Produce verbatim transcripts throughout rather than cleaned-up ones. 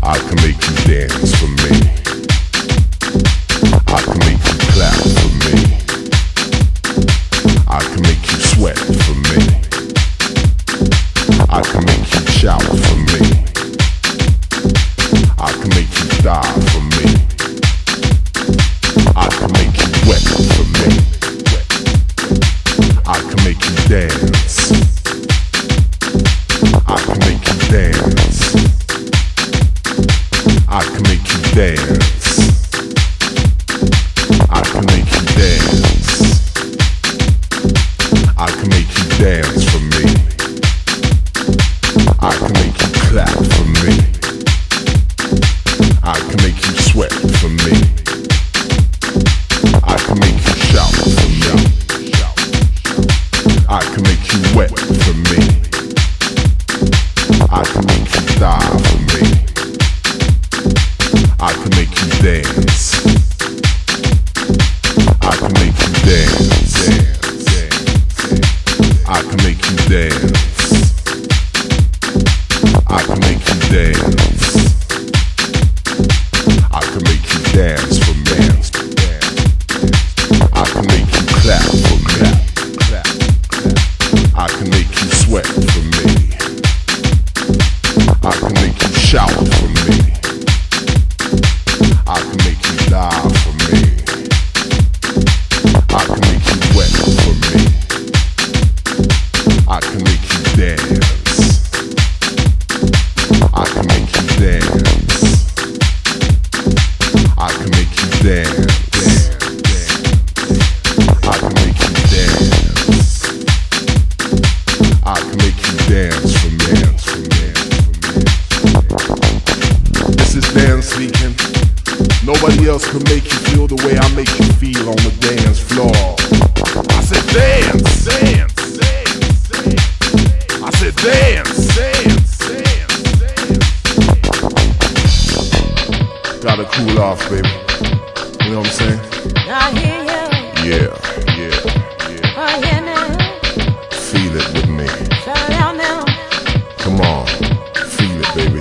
I can make you dance for me. I can make you clap for me. I can make you sweat for me. I can make you shout for me. I can make you die for me. I can make you wet for me. I can make you dance. I can make you dance. I can make you dance. I can make you dance. I can make you dance for me. I can make you clap for me. I can make you sweat for me. I can make you shout for me. I can make you wet for me. I can make you die for me. I can make you dance. I can make you dance. I can make you dance. I can make you dance. I can make you dance for me. I can make you clap for me. I can make you sweat for me. I can make you shout for me. I can make you die for me. I can make you wet for me. I can make you dance. I can make you dance. I can make you dance. I can make you dance. I can make you dance for me. This is Dan speaking. Nobody else can make you feel the way I make you feel on the dance floor. I said dance, dance, dance, dance. I said dance, dance, dance, dance. Gotta cool off, baby. You know what I'm saying? I hear you. Yeah, yeah, yeah. Oh yeah now. Feel it with me. Shout it out now. Come on, feel it, baby.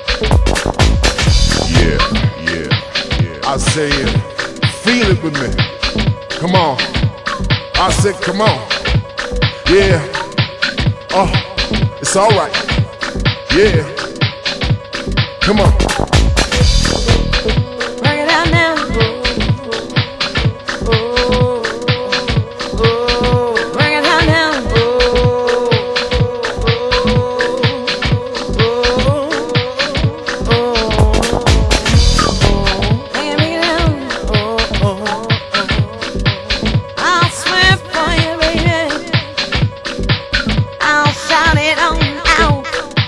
Yeah, yeah, yeah. I say it, feel it with me. Come on. I said, come on. Yeah. Oh, it's alright. Yeah. Come on. Bring it out now. Oh, oh, bring it out now. Oh, oh, oh, bring it, bring it out. Oh, oh, I'll swear for you, baby. I'll shout it on out.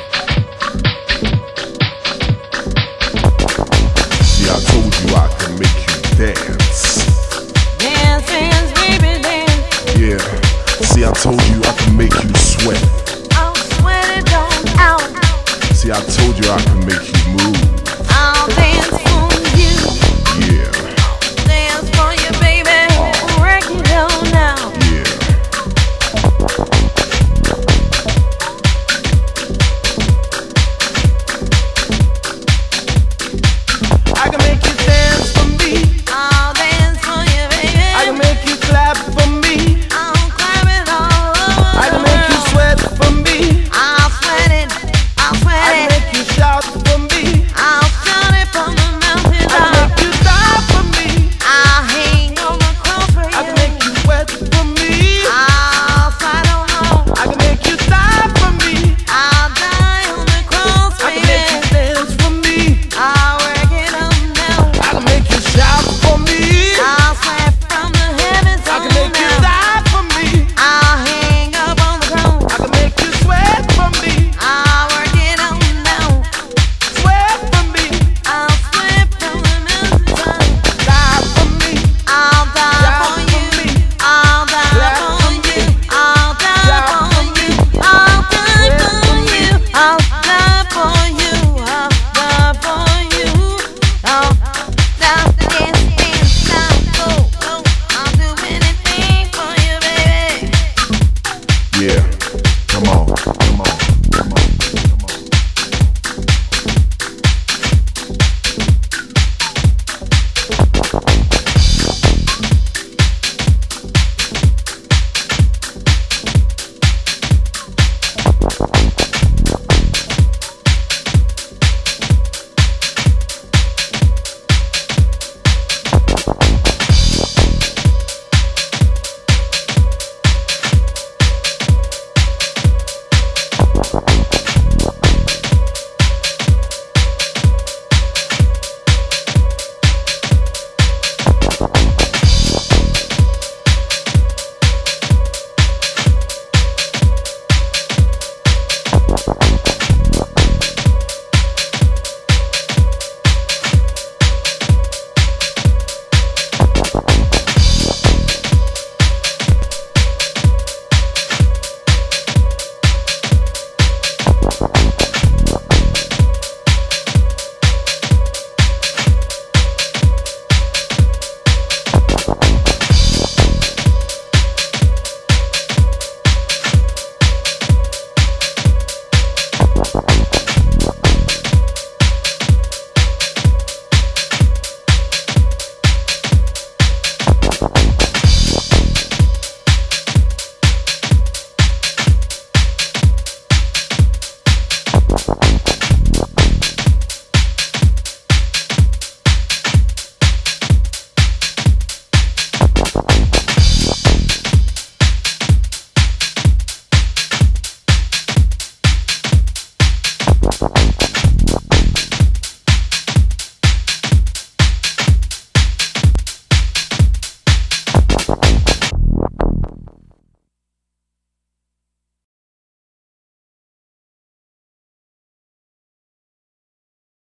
See, I told you I can make you dance. Dance, dance, baby, dance. Yeah. See, I told you I can make you sweat. I'll sweat it on out. See, I told you I can make you move. I'll dance.